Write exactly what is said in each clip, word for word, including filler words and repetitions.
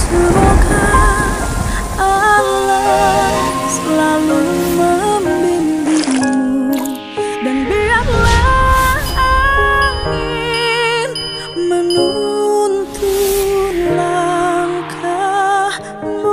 Semoga Allah selalu membimbingmu dan biarlah angin menuntun langkahmu.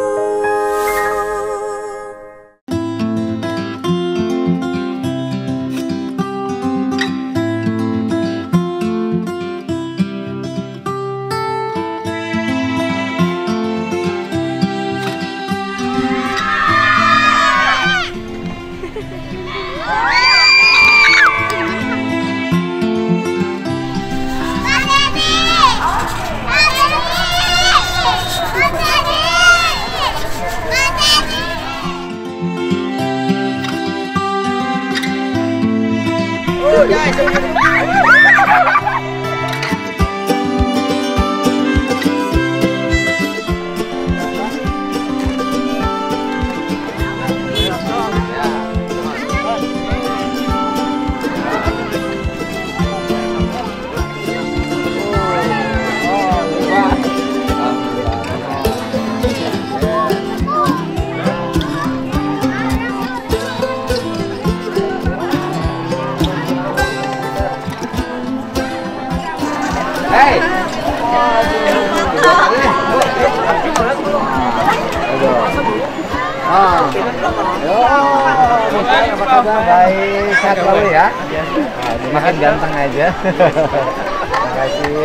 Hey. Ah. Yo, apa kabar? Baik, sehat selalu ya. Makan ganteng aja. Terima kasih.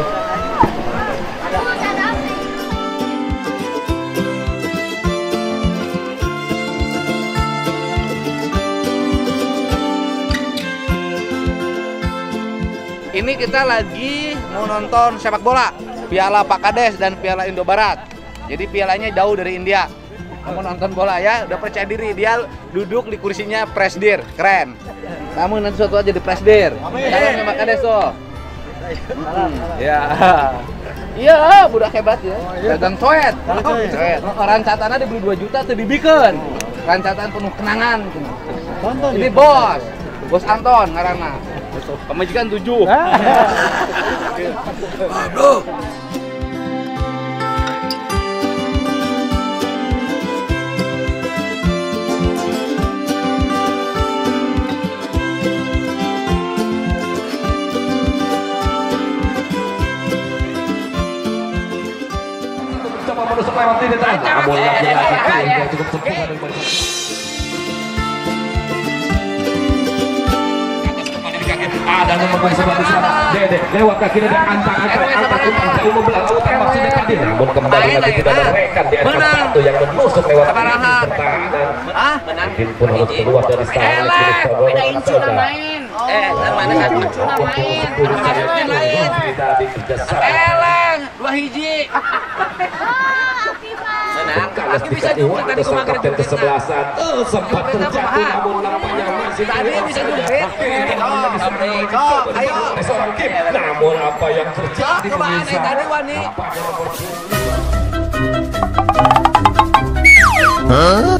Ini kita lagi mau nonton sepak bola, Piala Pak Kades dan Piala Indo Barat. Jadi pialanya jauh dari India. Mau nonton bola ya, udah percaya diri. Dia duduk di kursinya presdir, keren. Kamu nanti suatu aja di presdir. Salam sama Pak Kades tuh. Hmm, ya. Iya, budak hebat ya. Dagang coet. Coet. Rancatannya dibeli dua juta tuh dibikin. Rancatan penuh kenangan. Ini bos. Bos Anton ngaranna. Pemajikan tujuh. Aduh. Coba menusuk lewat di depan. Namun lagi-lagi yang cukup sempurna dari barisan. Ada nomor poin sebelah di sana. Dede lewat kaki dan antang antang antang umpan jauh membelah utang masih dekat dia. Namun kembali lagi tidak ada rekan di atas satu yang menusuk lewat pertahanan. Ah, Mungkin pun harus keluar dari sana. beda incuna main. Eh, yang mana satu? Incuna main. Maksudnya lain. Eleng, dua hiji. Menang. Kalau bisa juga tadi kapten kesebelasan. Eh, sempat terjatuh namun nampaknya masih tadi bisa jepit. Ayo, seorang Kim. Namun apa yang terjadi pemirsa? Tadi Wani. Hah?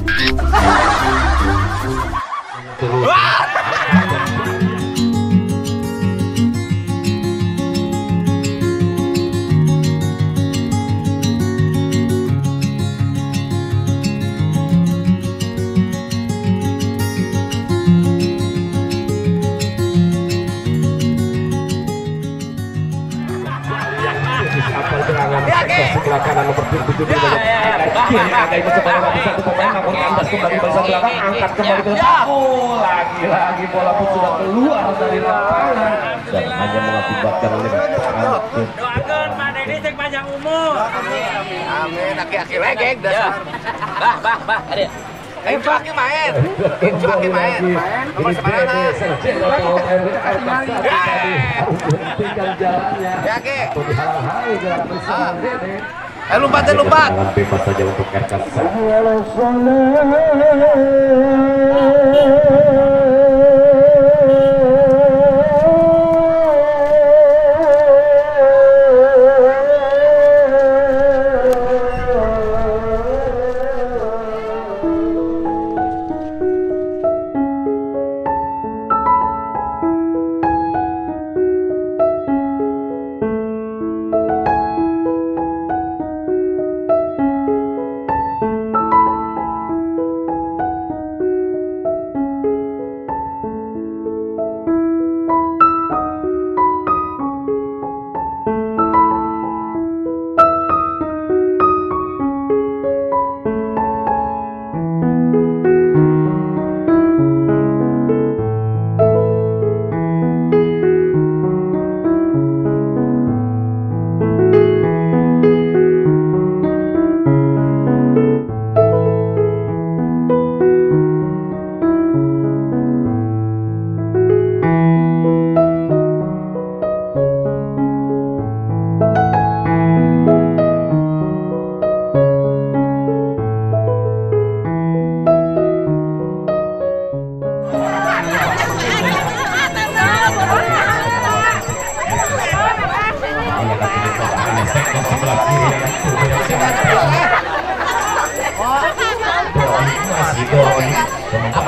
Sebelah kanan nomor tujuh di kiri ada itu sebanyak satu pemain namun kandas kembali barisan belakang angkat kembali ke oh lagi-lagi bola pun sudah keluar dari lapangan dan hanya mengakibatkan lemparan. Doakan mana ini cek panjang umur. Amin, aki-aki legek dasar. Bah, bah, bah, ada. Ayo cuaki main. Cuaki main. Nomor sebarana. Ya, Ki. Eh, lompat, eh, lompat. Bebas saja untuk R K S.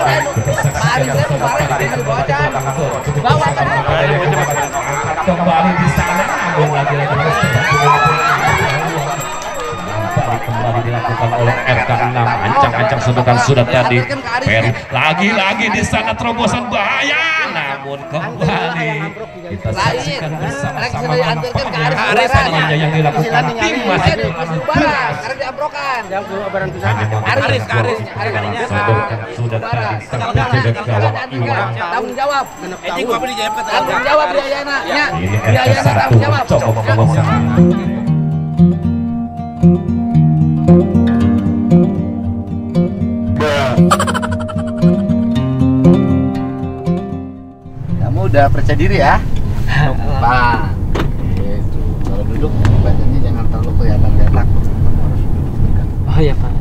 Kemarin saya kemarin dengan bocah. Bawa kan. Kembali di sana, namun lagi-lagi kembali dilakukan oleh R K enam. Ancang-ancang sundukan sudah tadi. Ferry lagi-lagi di sana terobosan bahaya, namun kembali kita saksikan bersama-sama nampaknya yang dilakukan tim masih Karena diabrokan. Aris, Aris, sudah tadi terjadi gawang Iwan. Tanggung jawab. Ejing kopi di jam kata. Tanggung jawab Biayana. Ya. Ini R K Biayana satu tanggung jawab. coba membawa Kamu udah percaya diri ya? Pak. Gitu. Kalau duduk badannya jangan terlalu kelihatan enak. Kamu harus duduk dekat. Oh iya Pak.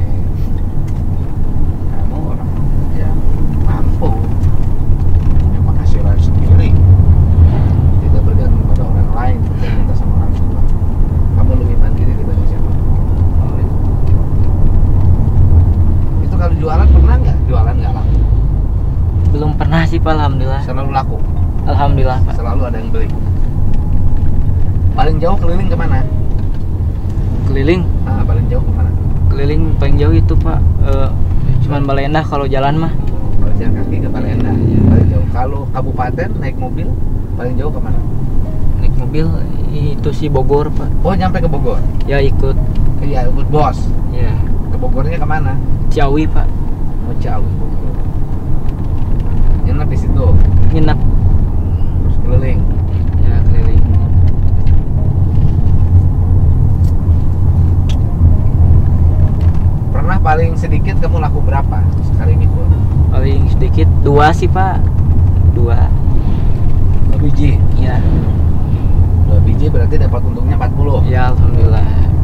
Kamu orang yang mampu yang menghasilkan sendiri, tidak bergantung pada orang lain, tidak minta sama orang tua. Kamu lebih mandiri dibanding siapa? Itu kalau jualan pernah nggak? Jualan nggak laku? Belum pernah sih Pak, alhamdulillah. Selalu laku. Alhamdulillah Pak. Selalu ada yang beli. Paling jauh keliling kemana? Keliling, Nah, paling jauh kemana? keliling paling jauh itu Pak, eh, cuman Balendah kalau jalan mah. Kalau jalan kaki ke Palembang. Paling jauh. Kalau kabupaten naik mobil paling jauh kemana? Naik mobil itu sih Bogor Pak. Oh, nyampe ke Bogor. Ya ikut, Iya, ikut bos. ya Ke Bogornya kemana? Ciawi Pak. Mau jauh. Nginep di situ. Nginap, Terus keliling. ya keliling. Pernah paling sedikit kamu laku berapa sekali mikul? Paling sedikit dua sih Pak. Dua. Dua biji. Ya, Dua biji berarti dapat untungnya empat puluh. ya alhamdulillah.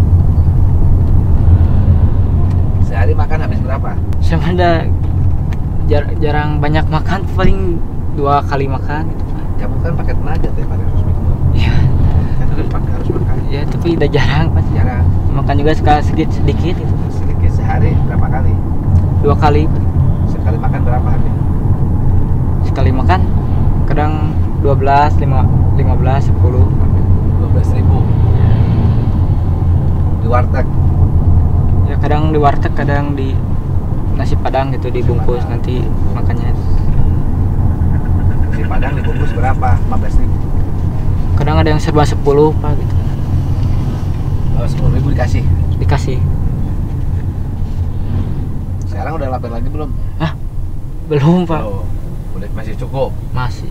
Sehari makan habis berapa? Sama ada jar- jarang banyak makan, paling dua kali makan gitu Pak. Kamu kan pakai tenaga tiap hari harus mikul. Ya, Kan harus pakai harus makan. ya tapi udah jarang Pak. Jarang. Makan juga sekali sedikit sedikit gitu. Sedikit sehari berapa kali? Dua kali. Sekali makan berapa hari? Sekali makan kadang dua belas, lima belas, sepuluh. dua belas ribu. Di warteg. Ya kadang di warteg, kadang di nasi padang gitu dibungkus nanti makannya. Di Padang dibungkus berapa? lima belas ribu. Kadang ada yang serba sepuluh Pak gitu. Oh, sepuluh ribu dikasih. Dikasih. Sekarang udah lapar lagi belum? Belum Pak. Oh, udah masih cukup. Masih.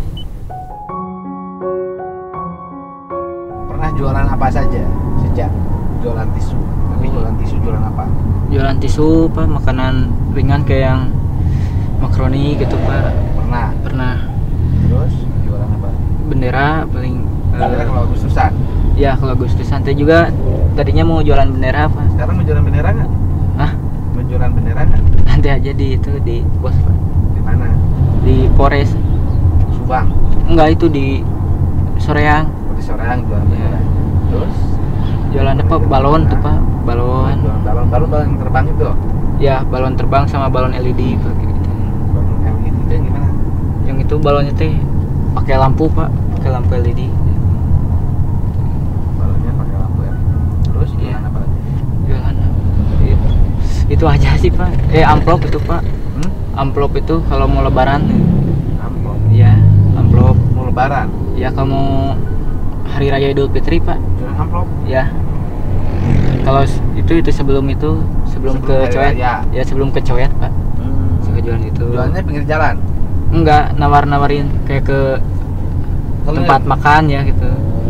Pernah jualan apa saja sejak jualan tisu? Tapi jualan tisu jualan apa? Jualan tisu Pak, makanan ringan kayak yang makaroni gitu Pak. Pernah. Pernah. Terus jualan apa? Bendera paling Kira eh, kalau Agustusan. ya kalau Agustus santai juga tadinya mau jualan bendera Pak. Sekarang mau jualan bendera nggak? Hah? Mau jualan bendera nggak? Nanti aja di itu di pos Pak. Di mana? Di Polres. Subang. Enggak, itu di Soreang. Oh, di Soreang jualan bendera. Terus Jualan apa? Balon tuh Pak. Balon. jualan balon, balon balon yang terbang itu. Ya, balon terbang sama balon L E D Pak kayak gitu. Balon L E D itu yang gimana? Yang itu balonnya teh pakai lampu Pak, pakai lampu L E D. Balonnya pakai lampu ya. Terus Iya. jualan apa lagi? Jualan apa? Itu, itu aja sih Pak. Eh amplop itu Pak. Hmm? Amplop itu kalau mau lebaran. Amplop. Ya, amplop. Mau lebaran. Ya kamu hari raya Idul Fitri Pak. Jualan amplop. Ya. Kalau s- itu itu sebelum itu sebelum, Sebelum ke hari coet. raya. Ya sebelum ke coet Pak. Hmm. Suka jualan itu. Jualannya pinggir jalan. Enggak, nawar-nawarin kayak ke tempat makan ya gitu.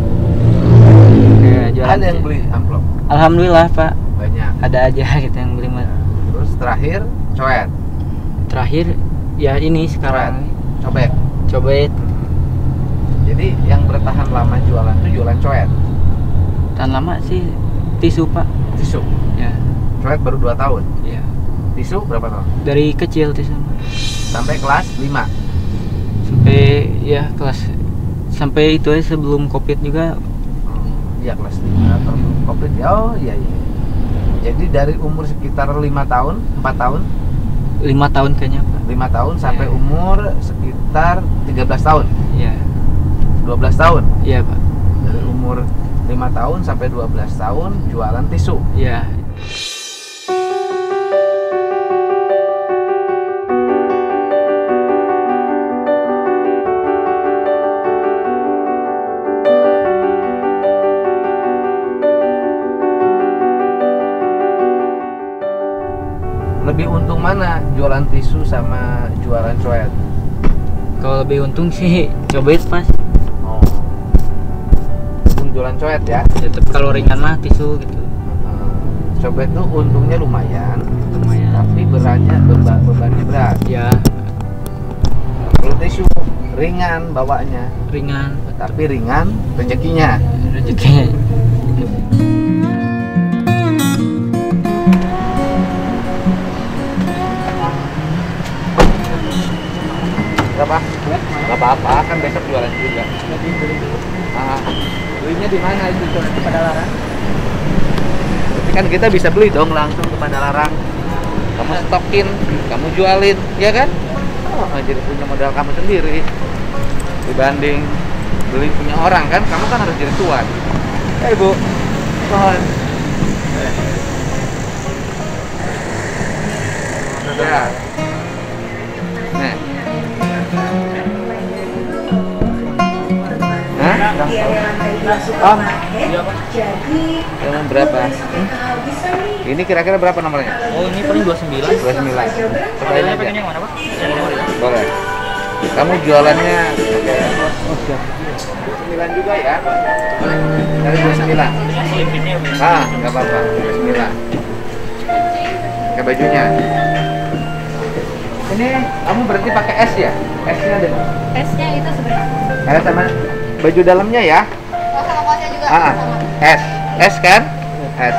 Kayak jualan. Ada yang beli amplop Alhamdulillah Pak, banyak. ada aja gitu yang beli mah. Terus terakhir coet, Terakhir ya ini sekarang cobek. cobet. Jadi yang bertahan lama jualan tuh jualan coet, Tahan lama sih tisu Pak. tisu. Ya, Coet baru dua tahun. ya. Tisu berapa tahun? Dari kecil tisu Sampai kelas lima. sampai ya kelas sampai itu aja sebelum Covid juga. Iya, kelas lima atau Covid. Oh iya iya. Jadi dari umur sekitar lima tahun, empat tahun lima tahun kayaknya Pak. lima tahun sampai Iya. umur sekitar tiga belas tahun. Iya. dua belas tahun. Iya Pak. Dari umur lima tahun sampai dua belas tahun jualan tisu. Iya. Lebih untung mana jualan tisu sama jualan coet? Kalau lebih untung sih cobet Mas. Oh. Untung jualan coet ya. Tetap kalau ringan mah tisu gitu. Hmm. Cobet tuh untungnya lumayan, Lumayan. tapi berannya beban bebannya berat. Ya, Kalau tisu ringan bawanya, ringan. tapi ringan rezekinya. Rezekinya. Berapa? Gak apa-apa, kan besok jualan juga. Ah, belinya di mana itu coet? Di Padalarang. Tapi kan kita bisa beli dong langsung ke Padalarang. Kamu stokin, kamu jualin, ya kan? Oh, jadi punya modal kamu sendiri. Dibanding beli punya orang kan, kamu kan harus jadi tuan. Eh Bu, mohon. Ya. Nih. Hah? Om, yang berapa? Hmm? Ini kira-kira berapa nomornya? Oh, ini paling dua puluh sembilan. dua puluh sembilan. Cobain aja. Pengen yang mana, Pak? Boleh. Kamu jualannya dua puluh sembilan juga ya? Dari dua puluh sembilan. Ah, nggak apa-apa. dua puluh sembilan. Pakai bajunya. Ini kamu berarti pakai S ya? S-nya ada nggak? Esnya itu sebenarnya. Ada sama baju dalamnya ya? Oh, sama kaosnya juga. Ah, Sama. S. S kan? S.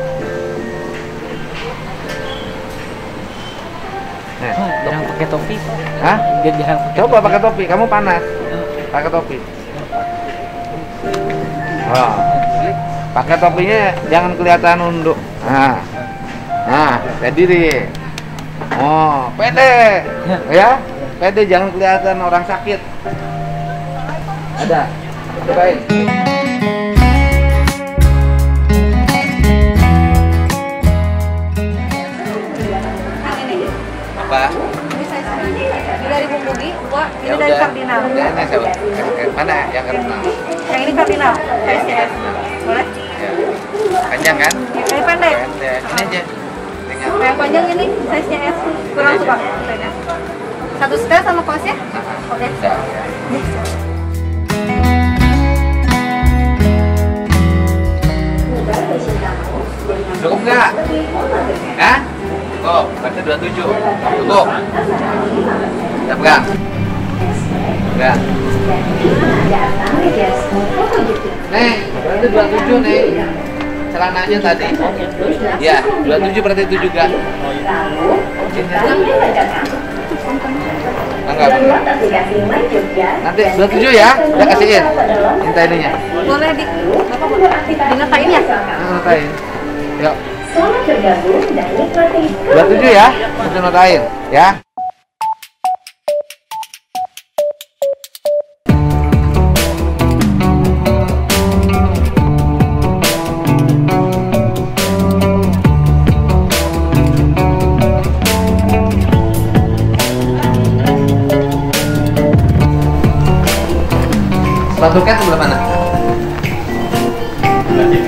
Nah, Oh, jarang pakai topi. Pak. hah? Dia jarang pakai. Coba pakai topi, kamu panas. Pakai topi. Oh. Pakai topinya jangan kelihatan nunduk. Nah. Nah, berdiri. Oh, pede. Ya? Pede, jangan kelihatan orang sakit. Ada. Cobain. Apa? Ini saya sendiri. Ini dari Bumbu Gi, dua. Ini Ya dari udah. Kardinal. Ya, ini coba. Mana yang kardinal? Yang ini Kardinal, size S. Boleh? Ya. Panjang kan? Yang ini pendek. Pendek. Ini aja. Tinggal. Yang panjang ini size-nya S. Kurang suka. Desainnya. Satu setel sama kaosnya? Oke. Udah, ya. Cukup nggak? Hah? Cukup, berarti dua puluh tujuh. Cukup. Udah pegang? Enggak. Nih, berarti dua puluh tujuh nih. Celananya tadi. Ya, dua puluh tujuh berarti itu juga. Enggak, enggak. Nanti dua puluh tujuh ya, udah kasihin. Minta ininya. Boleh di Bapak boleh dinatain ya? Notain. Yuk. dua puluh tujuh ya, untuk notain ya. Sepatu cat sebelah mana? Ini.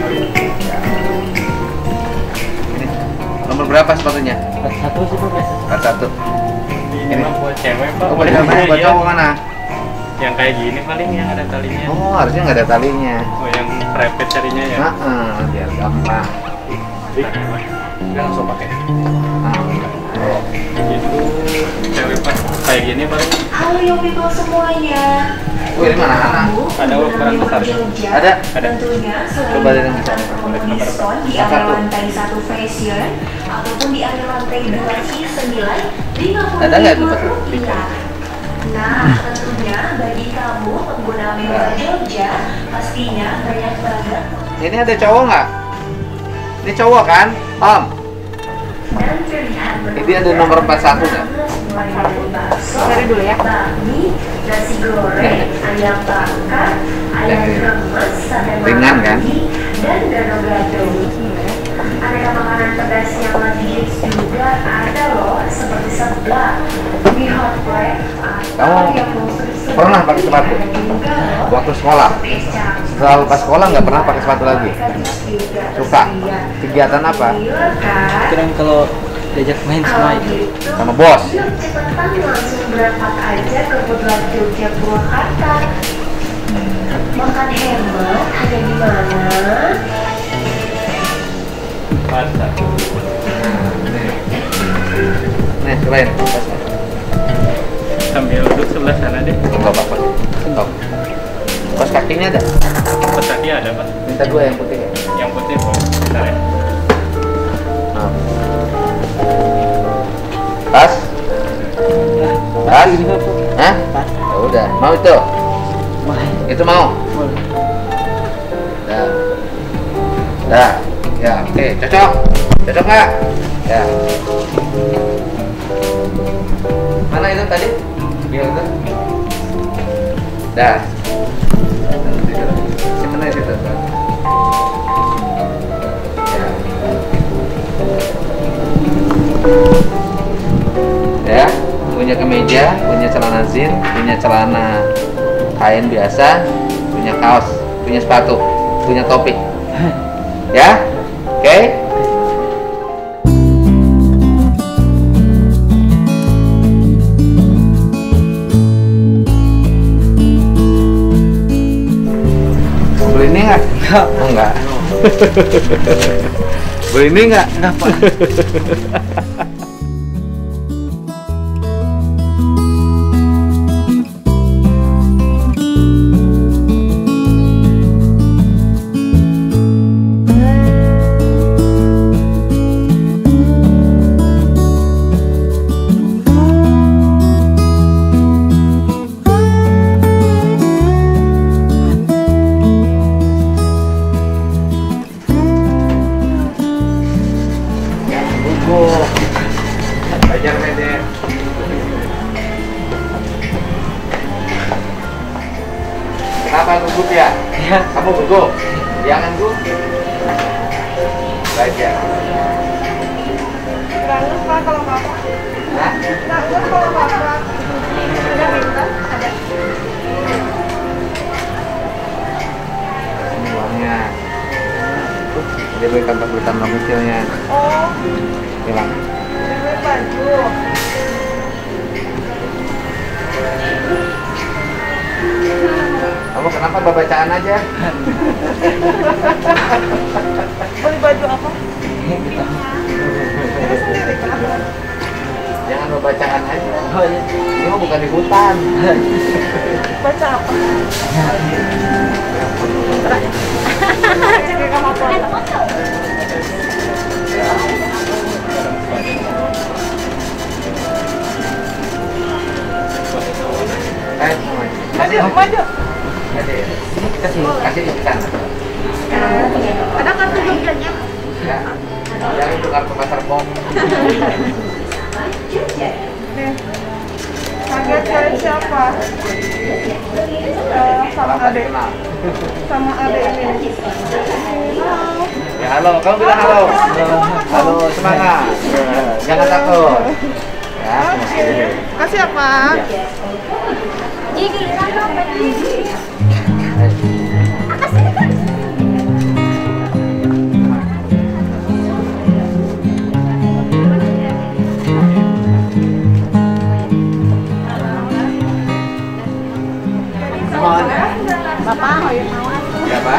Nomor berapa sepatunya? Satu sih Pak. Empat satu. Ini mah buat cewek Pak. Oh, boleh mana? Buat Iya. cowok mana? Yang kayak gini paling yang ada talinya. Oh, harusnya nggak ada talinya. Oh, yang private carinya ya. Heeh, biar gampang. Udah langsung pakai. Nah, Itu cewek Pak. Kayak gini paling Halo young people semuanya. oh, ini mana anak? ada ukuran besar. Ada? Ada. Tentunya selain Coba lihat yang besar. promo diskon di Yang area satu. lantai satu fashion ataupun di area lantai dua C sembilan lima puluh Ada nggak itu, Pak? rupiah. Nah, tentunya bagi kamu pengguna Mega Jogja pastinya banyak banget. Ini ada cowok nggak? Ini cowok kan? Om? dan pilihan menu Ini ada nomor empat puluh satu nggak? Cari dulu ya. bakmi, nasi goreng, ayam bakar, ayam Yang ini. remes, sate Ringan, kan? manggi, dan gado-gado. Aneka makanan pedas yang lagi hits juga ada loh, seperti seblak, mie hot plate, atau Kamu yang mau seru-seru pernah pakai sepatu? ada juga loh. Waktu sekolah? Setelah lepas sekolah nggak pernah pakai sepatu lagi? Suka? Kegiatan apa? Kadang kalau diajak main sama itu Sama bos? Yuk cepetan langsung berangkat aja ke Purwokerto Jogja Purwakarta. Makan hemat hanya di mana? Masa. Nih, cobain. Sambil duduk sebelah sana deh. Enggak apa-apa. Stop. Kos kakinya ada? Pas tadi ada Pak. Minta dua yang putih ya? Yang putih Pak. Bentar ya. Nah. Pas? Pas? Hah? Ya udah, mau itu? Itu mau? Dah. Dah. Ya, oke, cocok. Cocok nggak? Ya. Mana itu tadi? Biar itu. Dah. Simpen aja situ. Ya. Ya, punya kemeja, punya celana zin, punya celana kain biasa, punya kaos, punya sepatu, punya topi. Ya, oke? Okay? Beli ini nggak? Oh, enggak. Beli ini nggak? Nggak, Pak. Belajar medet. Kenapa gugup ya? ya. Kamu gugup? Jangan gugup. Belajar. Bagus Pak kalau Bapak. Hah? Bagus kalau Bapak. Udah minta? Ada. Ini uangnya. Dia beli kantong beli kantong kecilnya. Oh, Hilang. beli baju. Kamu kenapa babacaan aja? Beli baju apa? Jangan babacaan aja. Oh iya. Ini mah bukan di hutan. Baca apa? Jadi kamu apa? Eh, Maju, maju. kasih, kasih, kasih ikan. Ada kartu Jogjanya? Ya, yang itu kartu pasar pom. Kaget cari siapa? Eh, sama Orang tadi adek. kenal. Sama adek ini. Halo. Ya halo, kamu bilang halo. Halo, semangat. Jangan takut. Ya, Oke. Kasih apa? Jadi giliran dong, mohon. Bapak, oh ya mawar. Berapa?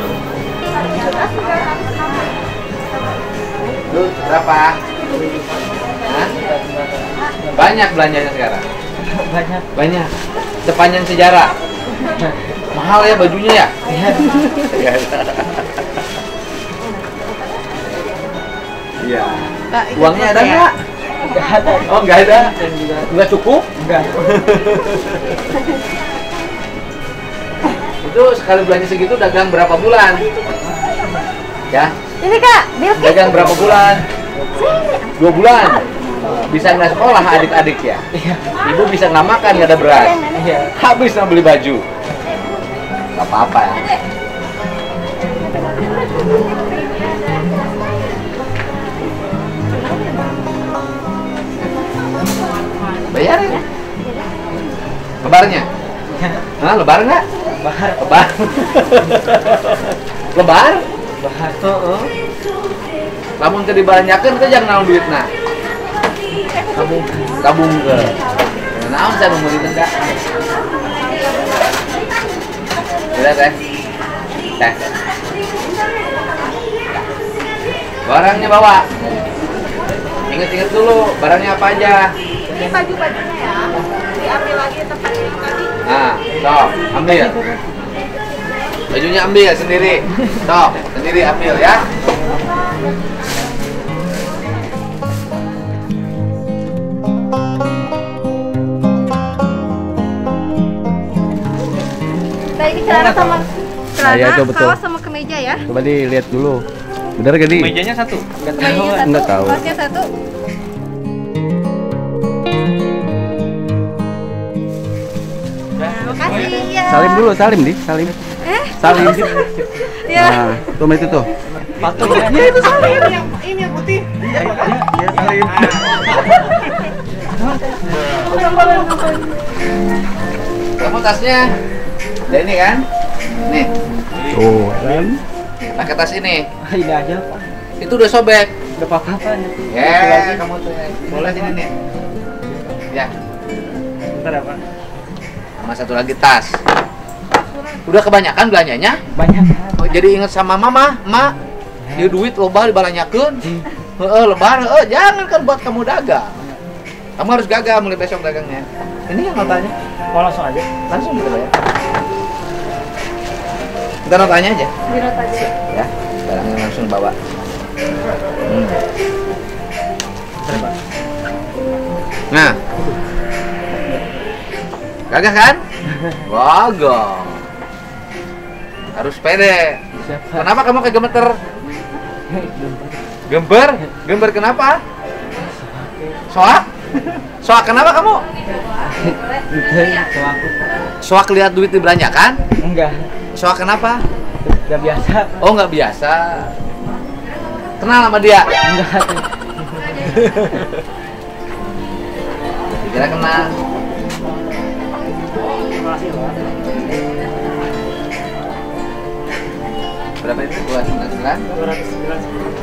Lu berapa? Hah? Banyak belanjanya sekarang. Banyak. Banyak. Sepanjang sejarah. Mahal ya bajunya ya? Iya. Uangnya ada nggak? Nggak ada. Oh nggak ada. Dan juga Nggak cukup? enggak. Itu sekali belanja segitu dagang berapa bulan? Ya? Ini Kak, Bilkis. Dagang berapa bulan? Sini, dua bulan bisa nggak sekolah adik-adik ya. Ibu bisa nggak makan, nggak ada beras. Habis nggak beli baju. Nggak apa-apa ya. Bayarin. Lebarnya? Hah, lebar nggak? Bahar. Lebar. Lebar? Bahar tuh. Lamun teu dibaranyakeun teh jangan naon duitna. Tabung, tabung ke. Naon saya nu meuli teh? Udah teh. Teh. Barangnya bawa. Ingat-ingat dulu barangnya apa aja. Ini baju-bajunya ya. Diambil lagi tempatnya yang tadi. Nah, sok, ambil. Bajunya ambil sendiri. Sok, sendiri ambil ya. Nah, ini celana sama celana, Iya, itu betul. kaos sama kemeja ya. Coba dilihat dulu. Bener gak di? Mejanya satu. Kemejanya satu, Nggak tahu. kaosnya satu. Nah, makasih ya. Salim dulu, salim di, salim. Eh? Salim. Ya. Nah, tuh itu tuh. Patung ya. Ini itu salim. Ini yang ini yang putih. Iya, salim. Kamu tasnya. Ada ini kan? Nih, Tuh, kan? pakai tas ini. Ini aja Pak. Itu udah sobek. Udah apa-apa nih. Ya, kamu tuh ya. Boleh sini nih. Ya, Bentar apa? sama satu lagi tas. Udah kebanyakan belanjanya? Banyak. Oh, jadi inget sama mama, mak. Dia duit loba dibalanyakeun. Heeh, lebar, heeh, jangan kan buat kamu dagang. Kamu harus gagal mulai besok dagangnya. Ini yang notanya. Mau langsung aja. Langsung kita bayar. Kita notanya aja. Di not aja. Ya, barangnya langsung bawa. Hmm. Nah, gagah kan? Gagah. Harus pede. Siapa? Kenapa kamu kayak gemeter? Gember? Gember kenapa? Soak? Soak kenapa kamu? Itu aku. Soak lihat duit dibelanjakan? Enggak. Soak kenapa? Enggak biasa. Oh, nggak biasa. Kenal sama dia? Enggak. Kira kenal. Berapa itu? dua ratus sembilan puluh sembilan?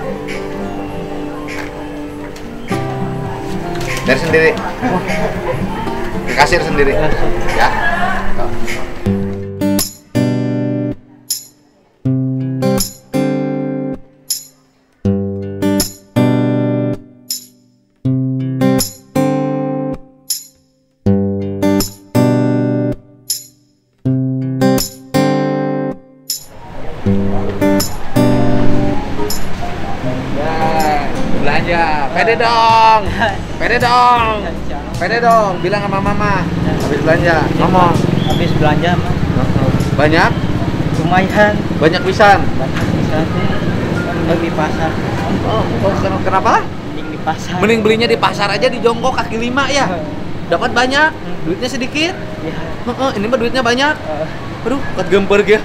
Dari sendiri. Ke kasir sendiri. Ya. Tuh. Ya, belanja. Pede dong. Pede dong. Pede dong. Bilang sama mama. Habis belanja. Ngomong. Habis belanja mah. Banyak? Lumayan. Banyak pisan. Banyak bisa kan di pasar. Oh, oh, ken- kenapa? Mending di pasar. Mending belinya di pasar aja di Jongkok kaki lima ya. Dapat banyak, duitnya sedikit. Ya. Heeh, ini mah duitnya banyak. eh, Aduh, ket gemper ya.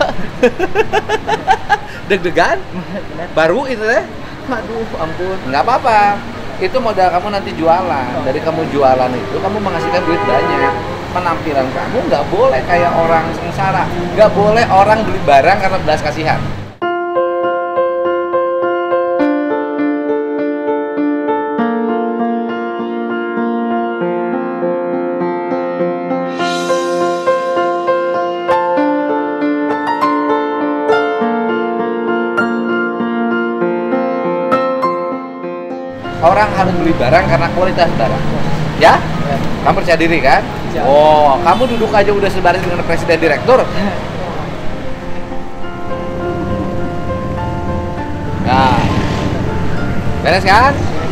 Deg-degan? Baru itu teh? Aduh, ampun. Nggak apa-apa. Itu modal kamu nanti jualan. Dari kamu jualan itu, kamu menghasilkan duit banyak. Penampilan kamu nggak boleh kayak orang sengsara. Nggak boleh orang beli barang karena belas kasihan. Orang harus beli barang karena kualitas barang. Ya? Kamu percaya diri kan? Percaya. Oh, kamu duduk aja udah sebaris dengan presiden direktur. Nah. Beres kan?